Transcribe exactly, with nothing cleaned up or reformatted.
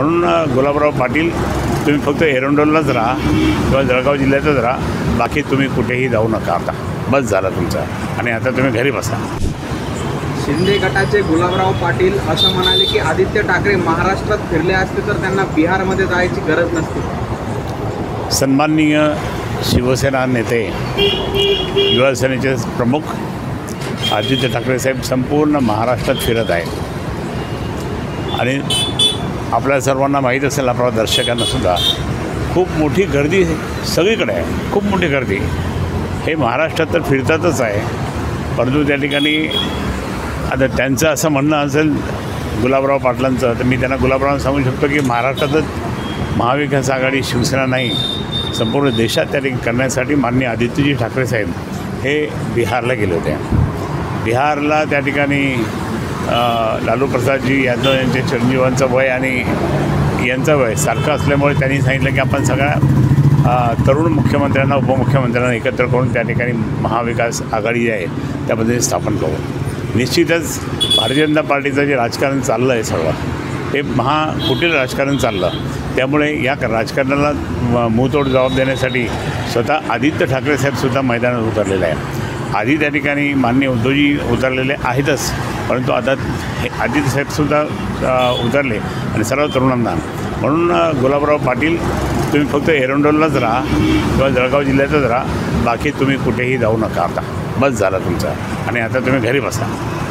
म्हणून गुलाबराव पाटील तुम्ही फक्त एरंडोललाच राहा किंवा जळगाव जिल्ह्यातच राहा, बाकी तुम्ही कुठेही जाऊ नका. आता बस झालं तुमचं आणि आता तुम्ही घरी बसा. शिंदे गटाचे गुलाबराव पाटील असं म्हणाले की आदित्य ठाकरे महाराष्ट्रात फिरले असते तर त्यांना बिहारमध्ये जायची गरज नसते. सन्माननीय शिवसेना नेते, युवा सेनेचे प्रमुख आदित्य ठाकरे साहेब संपूर्ण महाराष्ट्रात फिरत आहेत आणि आपल्या सर्वांना माहीत असेल, आपल्या दर्शकांनासुद्धा खूप मोठी गर्दी सगळीकडे आहे. खूप मोठी गर्दी हे महाराष्ट्रात तर फिरतातच आहे, परंतु त्या ठिकाणी आता त्यांचं असं म्हणणं असेल गुलाबराव पाटलांचं, तर मी त्यांना गुलाबरावांना सांगू शकतो की महाराष्ट्रातच महाविकास आघाडी शिवसेना नाही, संपूर्ण देशात त्या ठिकाणी करण्यासाठी माननीय आदित्यजी ठाकरे साहेब हे बिहारला गेले होते. बिहारला त्या ठिकाणी लालू प्रसादजी यादव यांच्या चिरंजीवांचं वय आणि यांचं वय सारखं असल्यामुळे त्यांनी सांगितलं की आपण सगळ्या तरुण मुख्यमंत्र्यांना उपमुख्यमंत्र्यांना एकत्र करून त्या ठिकाणी महाविकास आघाडी जी आहे त्यामध्ये स्थापन करू. निश्चितच भारतीय जनता पार्टीचं जे राजकारण चाललं आहे सगळं हे महाकुटील राजकारण चाललं, त्यामुळे या राजकारणाला मुंहतोड जबाब देण्यासाठी स्वतः आदित्य ठाकरे साहेबसुद्धा मैदानात उतरलेले आहे. आधी त्या ठिकाणी माननीय उद्धवजी उतरलेले आहेतच, परंतु आता हे आदित्य साहेबसुद्धा उतरले आणि सर्व तरुणांना. म्हणून गुलाबराव पाटील तुम्ही फक्त एरंडोललाच राहा किंवा जळगाव जिल्ह्यातच राहा, बाकी तुम्ही कुठेही जाऊ नका. आता बस झालं तुमचं आणि आता तुम्ही घरी बसा.